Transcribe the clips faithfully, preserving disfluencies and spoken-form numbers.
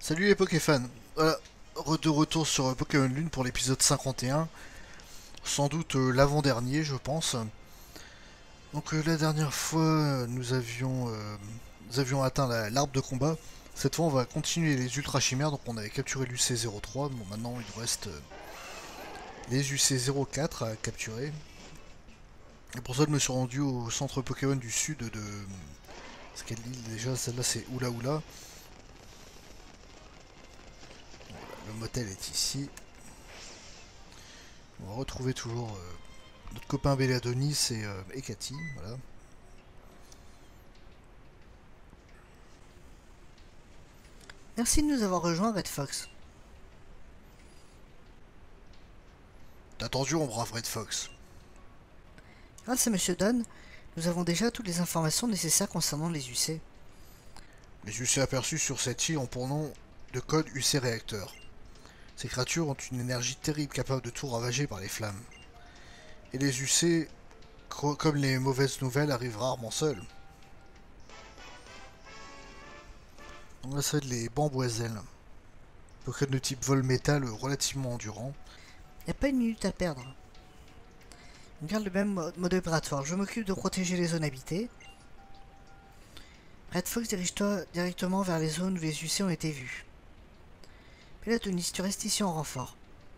Salut les Pokéfans. Voilà, re- de retour sur euh, Pokémon Lune pour l'épisode cinquante et un. Sans doute euh, l'avant-dernier, je pense. Donc euh, la dernière fois, euh, nous avions, euh, nous avions atteint la- l'arbre de combat. Cette fois, on va continuer les Ultra Chimères. Donc on avait capturé l'U C zéro trois. Bon, maintenant, il nous reste euh, les U C zéro quatre à capturer. Et pour ça, je me suis rendu au centre Pokémon du sud de... C'est quelle île déjà? Celle-là, c'est Oula Oula. Le motel est ici. On va retrouver toujours euh, notre copain Béladonis et, euh, et Cathy. Voilà. Merci de nous avoir rejoints, Red Fox. T'as attendu, on brave Red Fox. Grâce à Monsieur Dunn, nous avons déjà toutes les informations nécessaires concernant les U C. Les U C aperçus sur cette île ont pour nom de code U C réacteur. Ces créatures ont une énergie terrible capable de tout ravager par les flammes. Et les U C, comme les mauvaises nouvelles, arrivent rarement seuls. On va ça de les bamboiselles. Pokémon de type vol métal relativement endurant. Y a pas une minute à perdre. On garde le même mode, mode opératoire. Je m'occupe de protéger les zones habitées. Red Fox, dirige-toi directement vers les zones où les U C ont été vus. Pelatonis, tu restes ici en renfort.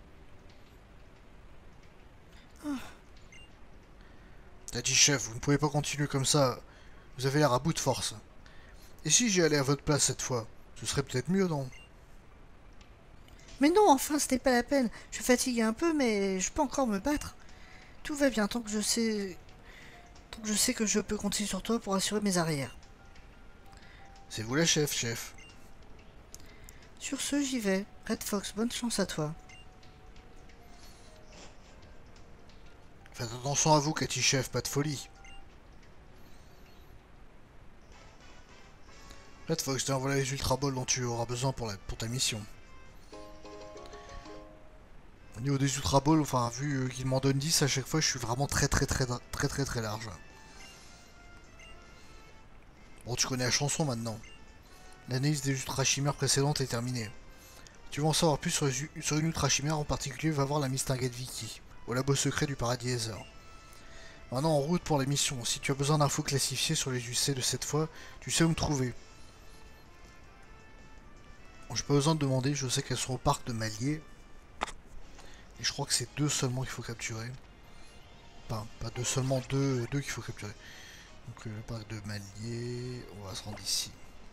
T'as dit chef, vous ne pouvez pas continuer comme ça. Vous avez l'air à bout de force. Et si j'y allais à votre place cette fois? Ce serait peut-être mieux, non? Mais non, enfin, ce n'est pas la peine. Je suis fatigué un peu, mais je peux encore me battre. Tout va bien tant que je sais... Tant que je sais que je peux compter sur toi pour assurer mes arrières. C'est vous la chef, chef. Sur ce, j'y vais. Red Fox, bonne chance à toi. Faites attention à vous, Cathy chef, pas de folie. Red Fox, tiens, voilà les Ultra Balls dont tu auras besoin pour, la, pour ta mission. Au niveau des Ultra Balls, enfin, vu euh, qu'il m'en donne dix à chaque fois, je suis vraiment très très très très très très très large. Bon, tu connais la chanson maintenant. L'analyse des Ultra Chimères précédentes est terminée. Tu veux en savoir plus sur, les, sur une Ultra Chimère en particulier, va voir la Mistinguette Vicky, au labo secret du Paradis Ether. Maintenant, en route pour la mission. Si tu as besoin d'infos classifiées sur les U C de cette fois, tu sais où me trouver. Bon, j'ai pas besoin de demander, je sais qu'elles sont au parc de Malier. Et je crois que c'est deux seulement qu'il faut capturer. Enfin, pas deux seulement, deux, deux qu'il faut capturer. Donc euh, le parc de Malier, on va se rendre ici.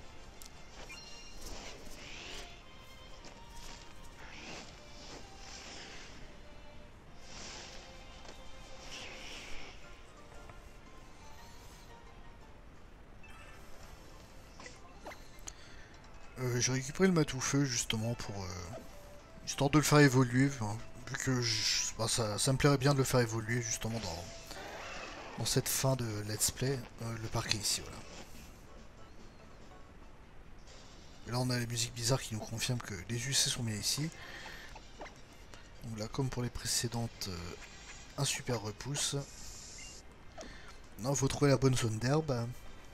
Euh, j'ai récupéré le matoufeu justement pour... Euh, histoire de le faire évoluer. Hein, vu que je, bah, ça, ça me plairait bien de le faire évoluer justement dans, dans cette fin de let's play. Euh, le parc est ici, voilà. Et là on a les musiques bizarres qui nous confirment que les U C sont bien ici. Donc là comme pour les précédentes, euh, un super repousse. Non, il faut trouver la bonne zone d'herbe.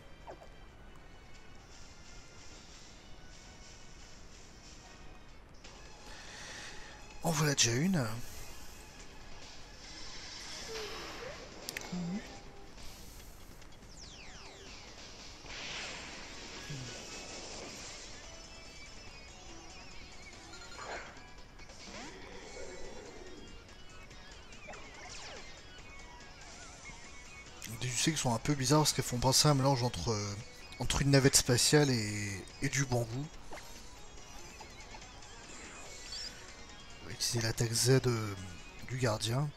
En voilà déjà une. Des U C qui sont un peu bizarres parce qu'elles font penser à un mélange entre, euh, entre une navette spatiale et, et du bambou. On va utiliser l'attaque Z euh, du gardien.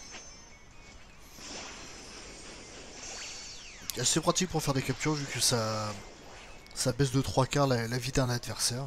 C'est assez pratique pour faire des captures vu que ça, ça baisse de trois quarts la, la vie d'un adversaire.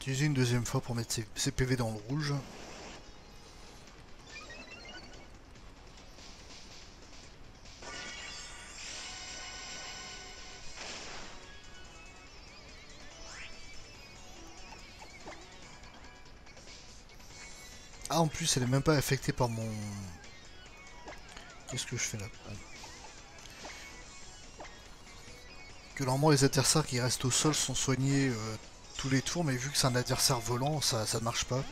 Utiliser une deuxième fois pour mettre ses, ses P V dans le rouge. Ah, en plus, elle est même pas affectée par mon... Qu'est-ce que je fais là? Que normalement les adversaires qui restent au sol sont soignés euh, tous les tours, mais vu que c'est un adversaire volant, ça, ça ne marche pas.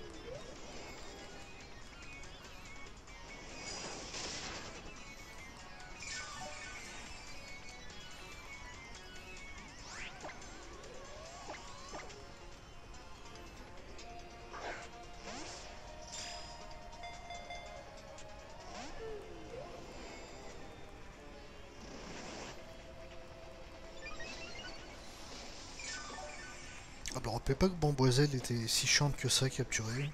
Ah bah, on rappelait pas que Bamboiselle était si chiante que ça à capturer.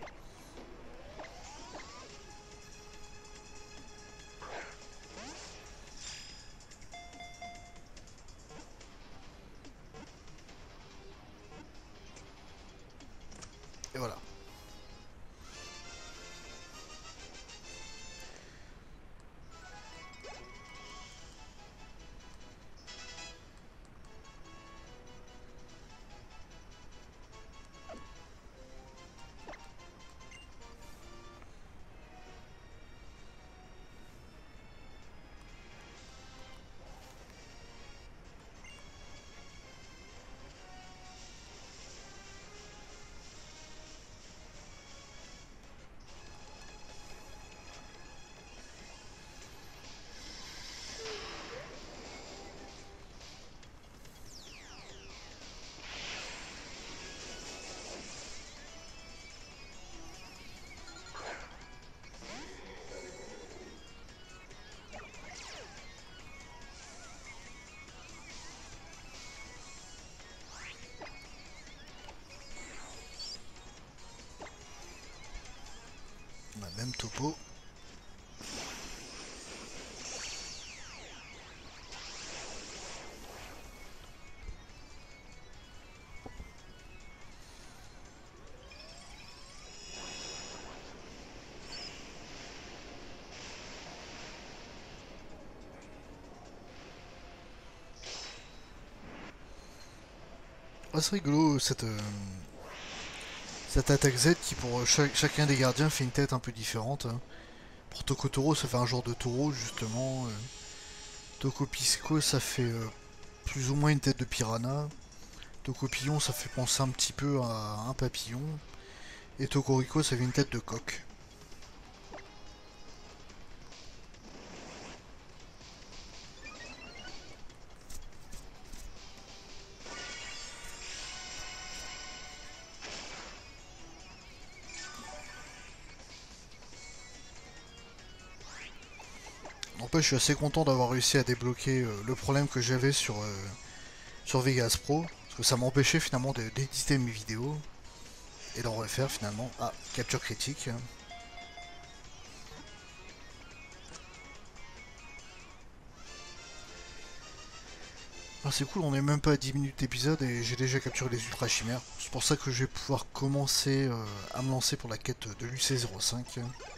Et voilà. On a même topo. Ah, c'est rigolo cette, euh, cette attaque Z qui pour chaque- chacun des gardiens fait une tête un peu différente, hein. Pour Tokotoro ça fait un genre de taureau justement. euh. Tokopisco ça fait euh, plus ou moins une tête de piranha. Tokopillon ça fait penser un petit peu à un papillon. Et Tokoriko ça fait une tête de coq. N'empêche, je suis assez content d'avoir réussi à débloquer euh, le problème que j'avais sur, euh, sur Vegas Pro. Parce que ça m'empêchait finalement de- d'éditer mes vidéos. Et d'en refaire finalement. Ah, capture critique. Ah, c'est cool, on est même pas à dix minutes d'épisode et j'ai déjà capturé les ultra chimères. C'est pour ça que je vais pouvoir commencer euh, à me lancer pour la quête de l'U C zéro cinq.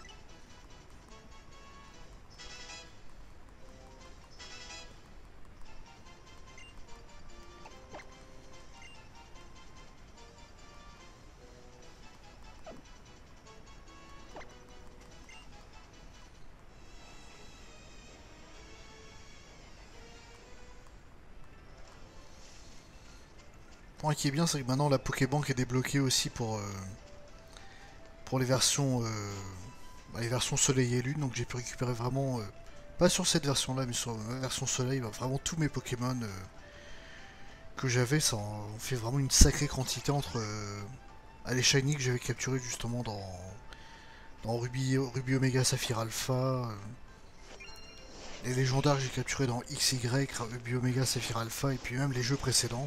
Le point qui est bien, c'est que maintenant la Pokébank est débloquée aussi pour, euh, pour les versions euh, bah, les versions Soleil et Lune. Donc j'ai pu récupérer vraiment, euh, pas sur cette version là, mais sur la version Soleil, bah, vraiment tous mes Pokémon euh, que j'avais. Ça en fait vraiment une sacrée quantité entre euh, les Shiny que j'avais capturé justement dans, dans Ruby, Ruby Omega Saphir Alpha. euh, Les légendaires que j'ai capturés dans X Y, Ruby Omega, Saphir Alpha et puis même les jeux précédents.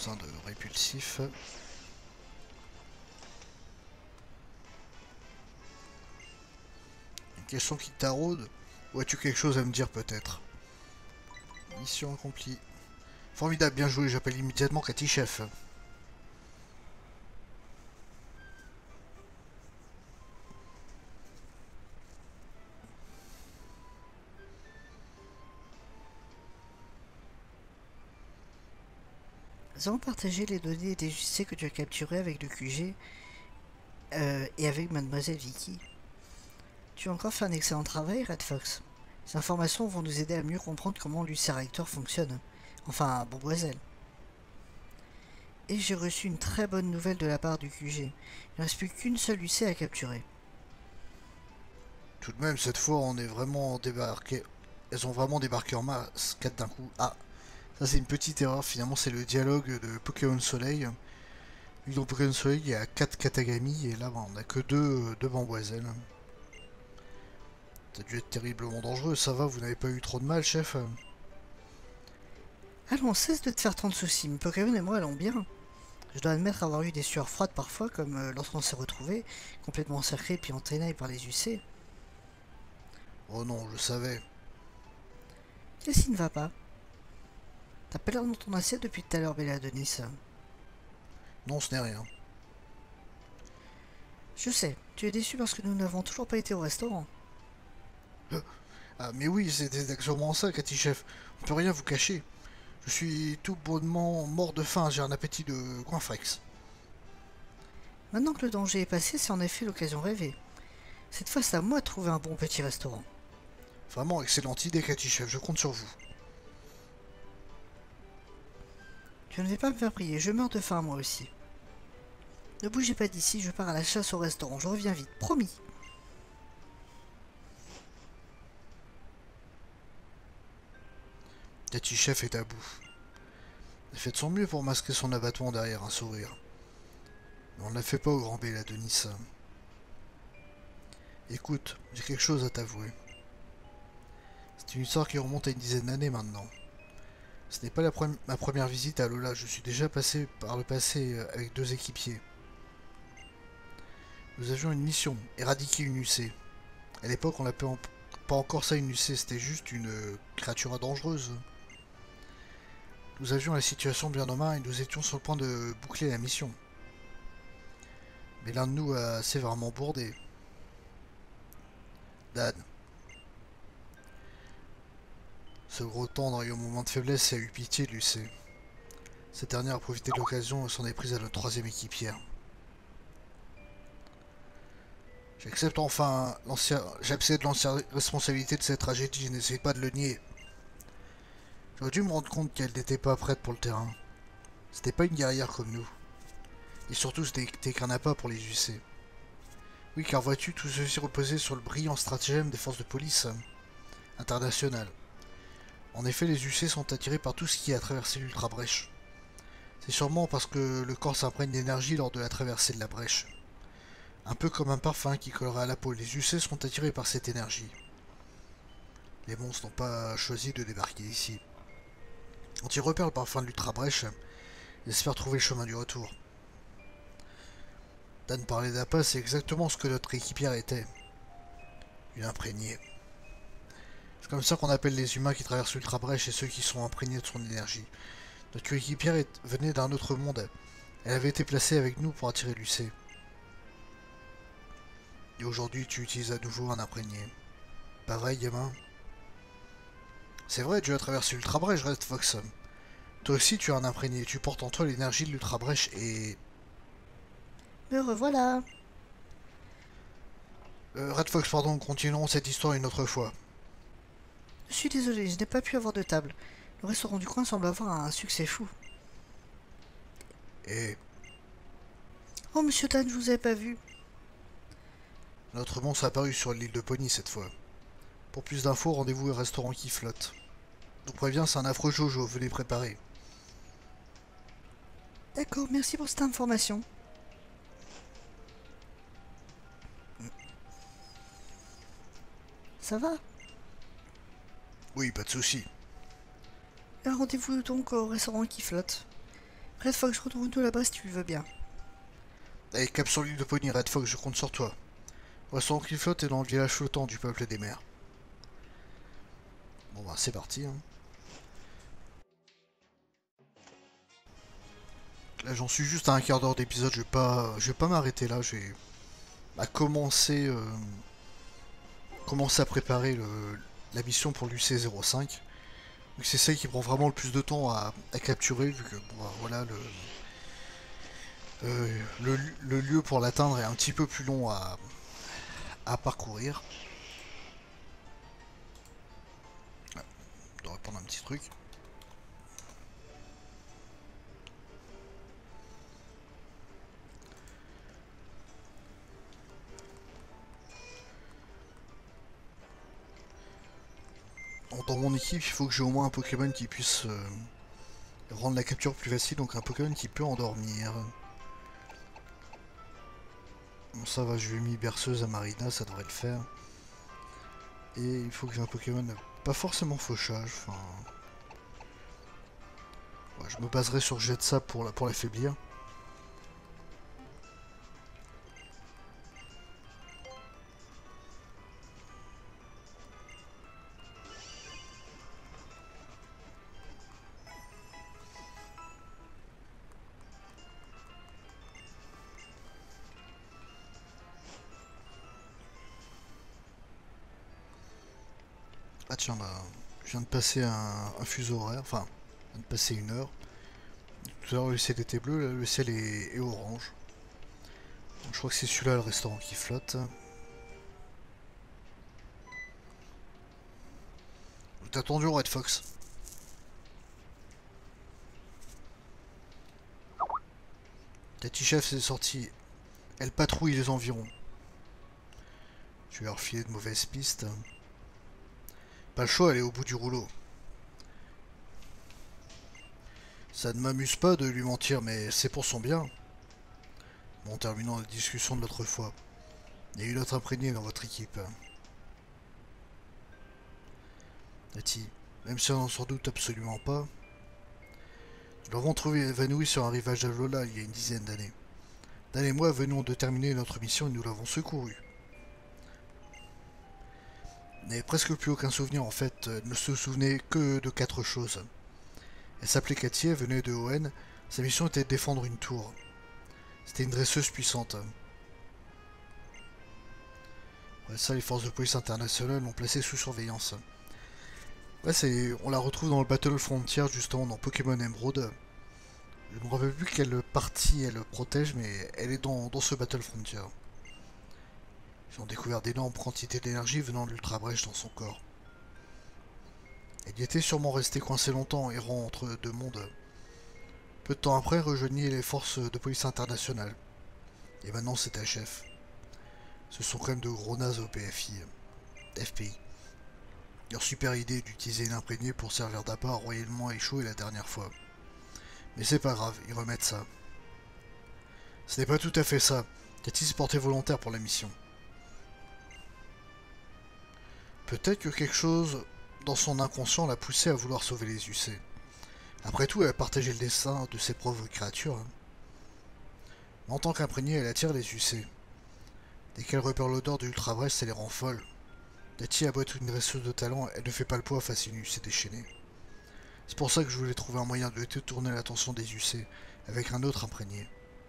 besoin de répulsif. Une question qui taraude. Ou as-tu quelque chose à me dire peut-être? Mission accomplie. Formidable, bien joué, j'appelle immédiatement Cathy Chef. Nous allons partager les données des U C que tu as capturées avec le Q G euh, et avec Mademoiselle Vicky. Tu as encore fait un excellent travail, Red Fox. Ces informations vont nous aider à mieux comprendre comment l'U C réacteur fonctionne. Enfin, Bomboiselle. Et j'ai reçu une très bonne nouvelle de la part du Q G. Il ne reste plus qu'une seule U C à capturer. Tout de même, cette fois, on est vraiment débarqué. Elles ont vraiment débarqué en masse, quatre d'un coup. Ah, ça c'est une petite erreur, finalement c'est le dialogue de Pokémon Soleil. Vu que dans Pokémon Soleil, il y a quatre Katagami, et là, bah, on a que deux, deux Bamboiselles. Ça a dû être terriblement dangereux, ça va, vous n'avez pas eu trop de mal, chef? Allons, cesse de te faire tant de soucis, mes Pokémon et moi allons bien. Je dois admettre avoir eu des sueurs froides parfois, comme euh, lorsqu'on s'est retrouvés, complètement encerclés puis entraînés par les U C. Oh non, je savais. Qu'est-ce qui ne va pas? T'as pas l'air dans ton assiette depuis tout à l'heure, Bella Denis. Non, ce n'est rien. Je sais, tu es déçu parce que nous n'avons toujours pas été au restaurant. Ah, mais oui, c'est exactement ça, Cathy Chef. On peut rien vous cacher. Je suis tout bonnement mort de faim, j'ai un appétit de Goinfrex. Maintenant que le danger est passé, c'est en effet l'occasion rêvée. Cette fois, c'est à moi de trouver un bon petit restaurant. Vraiment excellente idée, Cathy Chef, je compte sur vous. Tu ne vais pas me faire prier, je meurs de faim moi aussi. Ne bougez pas d'ici, je pars à la chasse au restaurant, je reviens vite, promis. Cathy Chef est à bout. Elle fait de son mieux pour masquer son abattement derrière un sourire. Mais on ne la fait pas au grand B, la Denis. Écoute, j'ai quelque chose à t'avouer. C'est une histoire qui remonte à une dizaine d'années maintenant. Ce n'est pas la pre ma première visite à Lola, je suis déjà passé par le passé avec deux équipiers. Nous avions une mission, éradiquer une U C. À l'époque, on l'appelait pas encore ça une U C, c'était juste une créature dangereuse. Nous avions la situation bien en main et nous étions sur le point de boucler la mission. Mais l'un de nous a sévèrement bourdé. Dan. Ce gros tendre et au moment de faiblesse a eu pitié de l'U C. Cette dernière a profité de l'occasion et s'en est prise à notre troisième équipière. J'accepte enfin j'accepte l'ancienne responsabilité de cette tragédie, je n'essaie pas de le nier. J'aurais dû me rendre compte qu'elle n'était pas prête pour le terrain. C'était pas une guerrière comme nous. Et surtout, c'était qu'un appât pour les U C. Oui, car vois-tu, tout ceci reposait sur le brillant stratagème des forces de police internationales. En effet, les U C sont attirés par tout ce qui a traversé l'ultra brèche. C'est sûrement parce que le corps s'imprègne d'énergie lors de la traversée de la brèche. Un peu comme un parfum qui collerait à la peau, les U C sont attirés par cette énergie. Les monstres n'ont pas choisi de débarquer ici. Quand ils repèrent le parfum de l'ultra brèche, ils espèrent trouver le chemin du retour. Dan parlait d'appât, c'est exactement ce que notre équipière était. Une imprégnée. C'est comme ça qu'on appelle les humains qui traversent l'ultra brèche et ceux qui sont imprégnés de son énergie. Notre équipière est... venait d'un autre monde. Elle avait été placée avec nous pour attirer l'U C. Et aujourd'hui, tu utilises à nouveau un imprégné. Pas vrai, gamin? C'est vrai, tu as traversé l'ultra brèche, Red Fox. Toi aussi, tu as un imprégné. Tu portes en toi l'énergie de l'ultra brèche et... Me revoilà. Euh, Red Fox, pardon, continuons cette histoire une autre fois. Je suis désolé, je n'ai pas pu avoir de table. Le restaurant du coin semble avoir un succès fou. Et... Oh, monsieur Dan, je vous avais pas vu. Notre monstre a apparu sur l'île de Pony cette fois. Pour plus d'infos, rendez-vous au restaurant qui flotte. Je vous préviens, c'est un affreux Jojo, venez préparer. D'accord, merci pour cette information. Ça va? Oui, pas de souci. Rendez-vous donc au restaurant qui flotte. Red Fox, retrouve-nous là-bas si tu le veux bien. Allez, cap sur l'île de Pony, Red Fox, je compte sur toi. Restaurant qui flotte est dans le village flottant du peuple des mers. Bon bah c'est parti. Hein. Là j'en suis juste à un quart d'heure d'épisode, je vais pas, je vais pas m'arrêter là, je vais bah, commencer, euh, commencer à préparer le, la mission pour l'U C zéro cinq. C'est celle qui prend vraiment le plus de temps à, à capturer vu que bon, bah, voilà le, euh, le, le lieu pour l'atteindre est un petit peu plus long à, à parcourir. Ah, je dois répondre un petit truc. Dans mon équipe, il faut que j'ai au moins un Pokémon qui puisse euh, rendre la capture plus facile, donc un Pokémon qui peut endormir. Bon ça va, je lui ai mis berceuse à Marina, ça devrait le faire. Et il faut que j'ai un Pokémon pas forcément fauchage, enfin... Ouais, je me baserai sur jet de sable pour, la, pour l'affaiblir. Ah tiens, bah, je viens de passer un, un fuseau horaire, enfin, je viens de passer une heure. Tout à l'heure le ciel était bleu, là le ciel est, est orange. Donc, je crois que c'est celui-là le restaurant qui flotte. T'as attendu Red Fox. Tati Chef s'est sortie. Elle patrouille les environs. Je vais leur filer de mauvaises pistes. Pas le choix, elle est au bout du rouleau. Ça ne m'amuse pas de lui mentir, mais c'est pour son bien. Bon, terminons la discussion de l'autre fois. Il y a une autre imprégnée dans votre équipe. Tati, même si on n'en s'en doute absolument pas, nous l'avons trouvé évanoui sur un rivage d'Alola il y a une dizaine d'années. Dan et moi venons de terminer notre mission et nous l'avons secouru. Elle n'avait presque plus aucun souvenir en fait, elle ne se souvenait que de quatre choses. Elle s'appelait Cathy, elle venait de Owen, sa mission était de défendre une tour. C'était une dresseuse puissante. Ouais, ça, les forces de police internationales l'ont placée sous surveillance. Ouais, c'est, on la retrouve dans le Battle Frontier, justement, dans Pokémon Emerald. Je ne me rappelle plus quelle partie elle protège, mais elle est dans, dans ce Battle Frontier. Ils ont découvert d'énormes quantités d'énergie venant de l'Ultra Brèche dans son corps. Elle y était sûrement restée coincée longtemps, errant entre deux mondes. Peu de temps après, elle rejoignit les forces de police internationales. Et maintenant, c'est un chef. Ce sont quand même de gros nazes au P F I. F P I. Leur super idée est d'utiliser l'imprégnée pour servir d'appât a royalement échoué la dernière fois. Mais c'est pas grave, ils remettent ça. Ce n'est pas tout à fait ça. Cathy s'est portée volontaire pour la mission. Peut-être que quelque chose dans son inconscient l'a poussé à vouloir sauver les U C. Après tout, elle a partagé le destin de ses pauvres créatures. Hein. En tant qu'imprégnée, elle attire les U C. Dès qu'elle repère l'odeur de l'Ultra Brèche, ça les rend folles. Cathy a beau être une dresseuse de talent, elle ne fait pas le poids face à une U C déchaînée. C'est pour ça que je voulais trouver un moyen de détourner l'attention des U C avec un autre imprégné.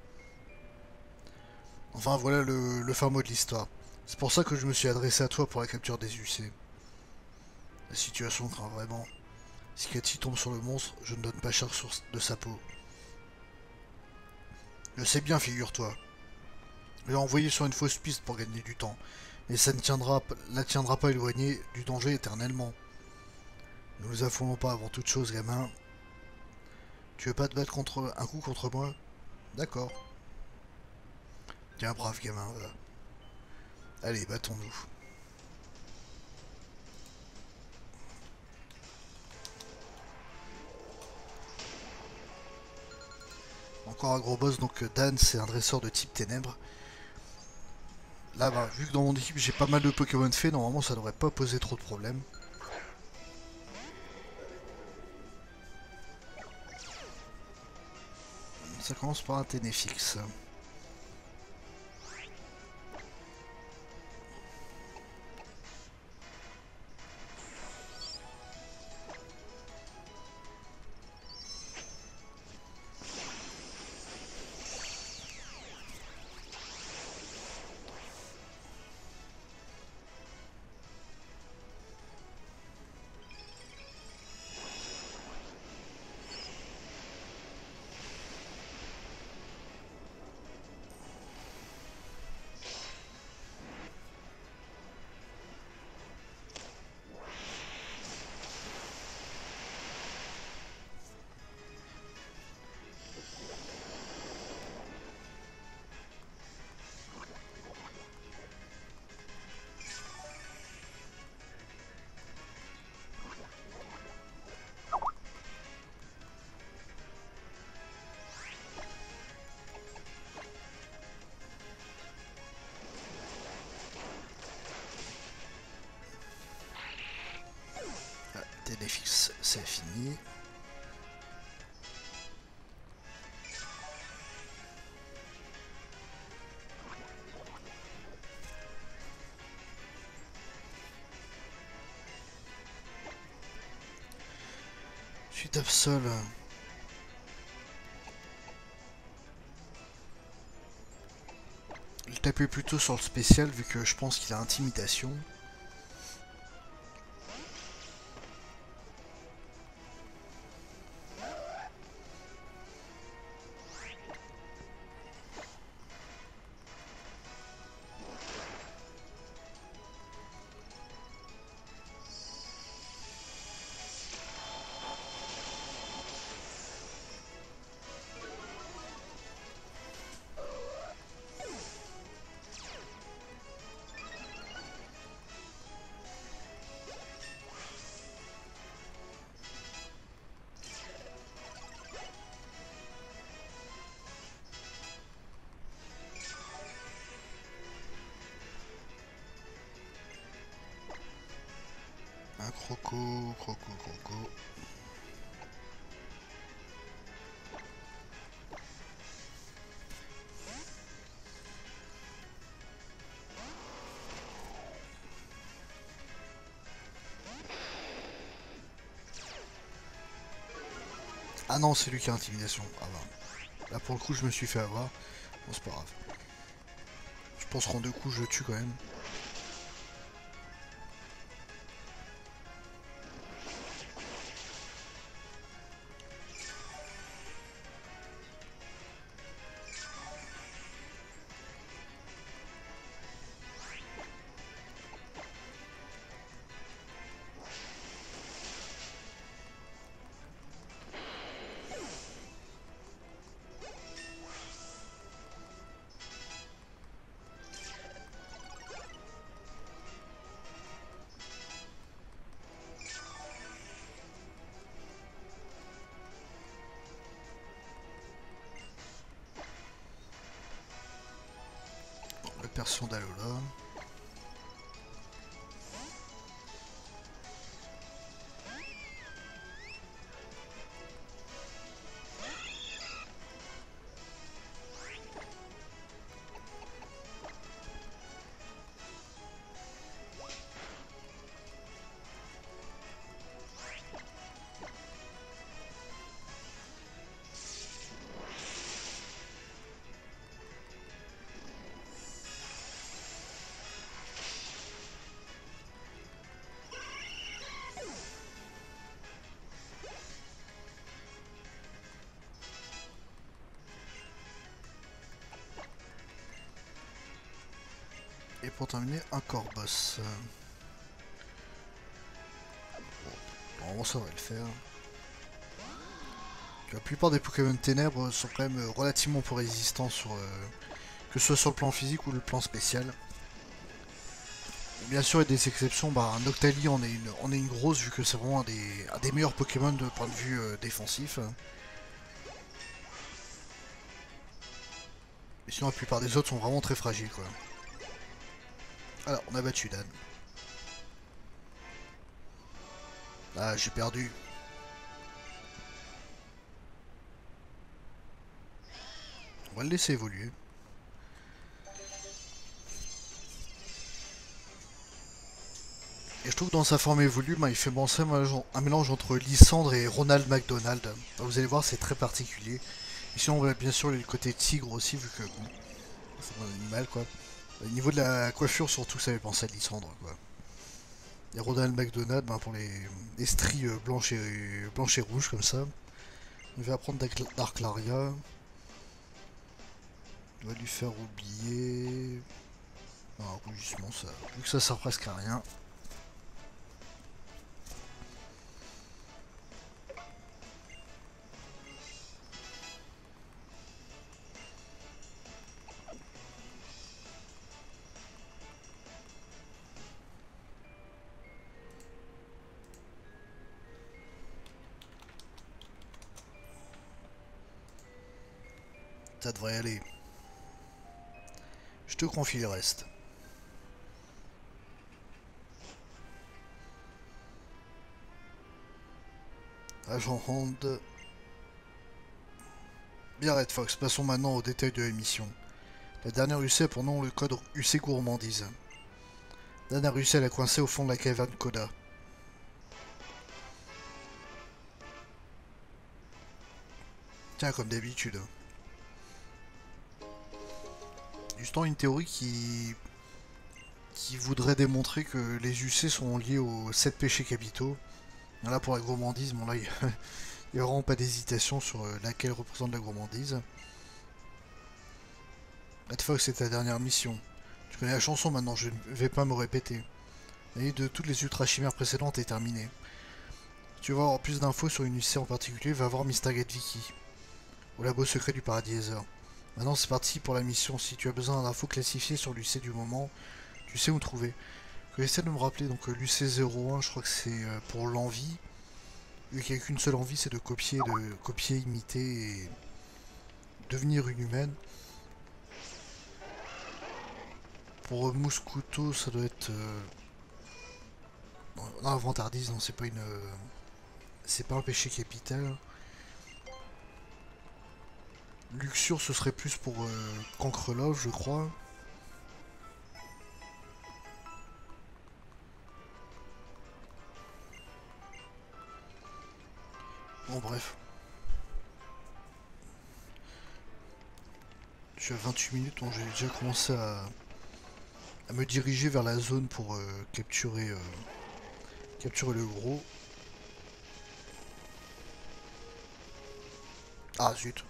Enfin voilà le, le fin mot de l'histoire. C'est pour ça que je me suis adressé à toi pour la capture des U C. La situation craint vraiment. Si Cathy tombe sur le monstre, je ne donne pas cher sur de sa peau. Je sais bien, figure-toi. Je l'ai envoyé sur une fausse piste pour gagner du temps. Mais ça ne tiendra, la tiendra pas éloignée du danger éternellement. Ne nous affolons pas avant toute chose, gamin. Tu veux pas te battre contre un coup contre moi? D'accord. T'es un brave gamin, voilà. Allez, battons-nous. Encore un gros boss, donc Dan, c'est un dresseur de type ténèbres. Là, bah, vu que dans mon équipe j'ai pas mal de Pokémon faits, normalement ça devrait pas poser trop de problèmes. ça commence par un Ténéfix. Ténéfix, c'est fini. Suite Absol. Je tapais plutôt sur le spécial vu que je pense qu'il a intimidation. Un croco, croco, croco. Ah non, c'est lui qui a intimidation. Ah bah. Là pour le coup je me suis fait avoir. Bon c'est pas grave. Je pense qu'en deux coups je le tue quand même. Le persion d'Alola. Et pour terminer, un corps boss. Bon, normalement ça va le faire. La plupart des Pokémon Ténèbres sont quand même relativement peu résistants, sur, euh, que ce soit sur le plan physique ou le plan spécial. Bien sûr, il y a des exceptions. Bah, un Octali en est une, en est une grosse, vu que c'est vraiment un des, un des meilleurs Pokémon de point de vue euh, défensif. Mais sinon, la plupart des autres sont vraiment très fragiles, quoi. Alors, on a battu Dan. Ah, j'ai perdu. On va le laisser évoluer. Et je trouve que dans sa forme évolue, bah, il fait penser à un mélange, un mélange entre Lysandre et Ronald McDonald. Alors, vous allez voir, c'est très particulier. Et sinon, on va bien sûr le côté tigre aussi, vu que bon, c'est un animal quoi. Au niveau de la coiffure, surtout, ça fait penser à Lysandre quoi. Et Ronald McDonald, ben, pour les, les stries euh, blanches, et, blanches et rouges comme ça. On va apprendre Dark Laria. On va lui faire oublier. Non, rougissement, ça. Vu que ça sert presque à rien. Ça devrait aller. Je te confie le reste. Agent Hand. Bien Red Fox, passons maintenant aux détails de la mission. La dernière U C a pour nom le code U C Gourmandise. La dernière U C elle a coincé au fond de la caverne Koda. Tiens, comme d'habitude. Justement une théorie qui... qui voudrait démontrer que les U C sont liés aux sept péchés capitaux. Là pour la gourmandise, bon là il n'y a vraiment pas d'hésitation sur laquelle représente la gourmandise. Red Fox, c'est ta dernière mission. Tu connais la chanson maintenant, je ne vais pas me répéter. La liste de toutes les ultra chimères précédentes est terminée. Si tu veux avoir plus d'infos sur une U C en particulier, va voir Mister Gatviki, au labo secret du Paradis Nether. Maintenant c'est parti pour la mission. Si tu as besoin d'infos classifiées sur l'U C du moment, tu sais où trouver. J'essaie de me rappeler, donc l'U C zéro un, je crois que c'est pour l'envie. Vu qu'il n'y a qu'une seule envie, c'est de copier, de copier, imiter et devenir une humaine. Pour Mouscouteau, ça doit être... Euh... Non, non, Vantardise, non, c'est pas une... Euh... C'est pas un péché capital. Luxure, ce serait plus pour euh, Cancrelove, je crois. Bon, bref. Je suis à vingt-huit minutes, donc j'ai déjà commencé à... à me diriger vers la zone pour euh, capturer... Euh... capturer le gros. Ah, zut.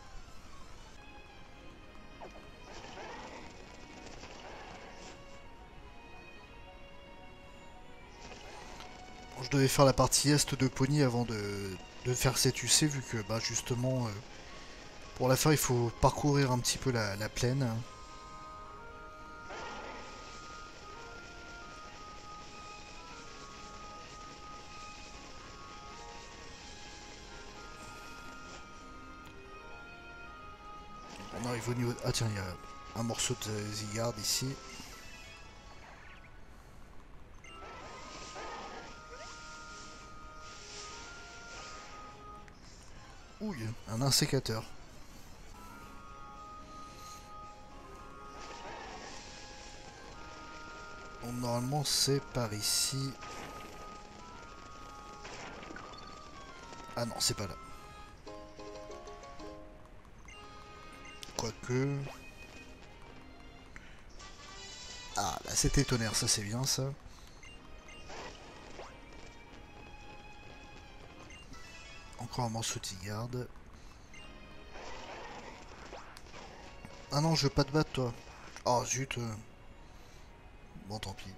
Je devais faire la partie est de Pony avant de, de faire cette U C, vu que bah, justement, euh, pour la faire, il faut parcourir un petit peu la, la plaine. On arrive au niveau... Ah tiens, il y a un morceau de Zygarde ici. Ouh, un insécateur. Bon, normalement, c'est par ici. Ah non, c'est pas là. Quoique... Ah, là, c'était tonnerre, ça c'est bien, ça. Encore un morceau de Zygarde. Ah non, je veux pas te battre, toi. Oh, zut. Euh... Bon, tant pis.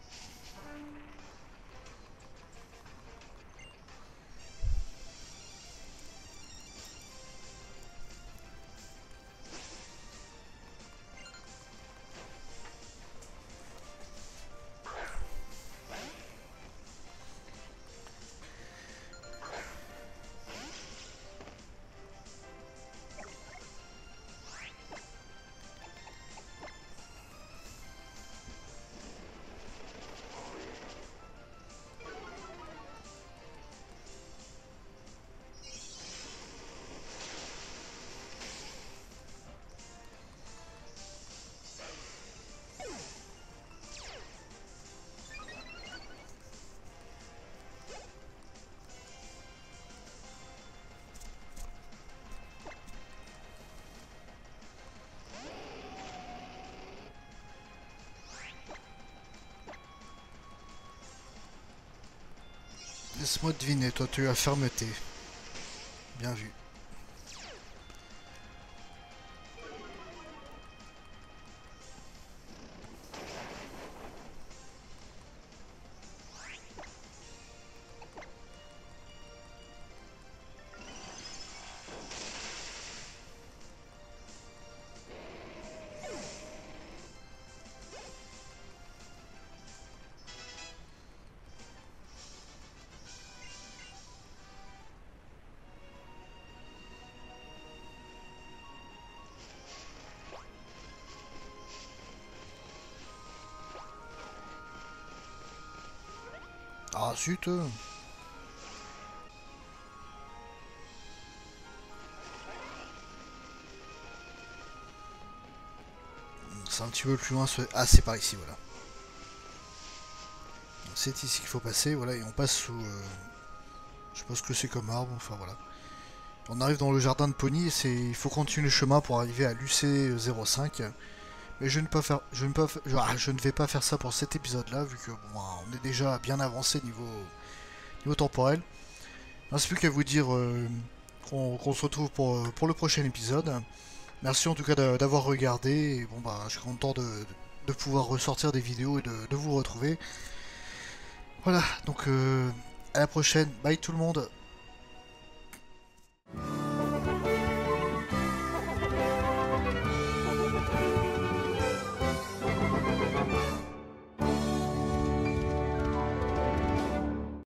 Laisse-moi deviner, toi tu as fermeté. Bien vu. Ah zut. euh. C'est un petit peu plus loin. Ah, c'est par ici, voilà. C'est ici qu'il faut passer, voilà, et on passe sous... euh, je sais pas ce que c'est comme arbre, enfin voilà. On arrive dans le jardin de Pony, et c'est, il faut continuer le chemin pour arriver à l'U C zéro cinq. Mais je ne, pas faire, je, ne pas, ah, je ne vais pas faire ça pour cet épisode-là, vu que bon, on est déjà bien avancé niveau, niveau temporel. Il ne reste plus qu'à vous dire euh, qu'on qu'on se retrouve pour, pour le prochain épisode. Merci en tout cas d'avoir regardé, et bon bah je suis content de, de pouvoir ressortir des vidéos et de, de vous retrouver. Voilà, donc euh, à la prochaine, bye tout le monde.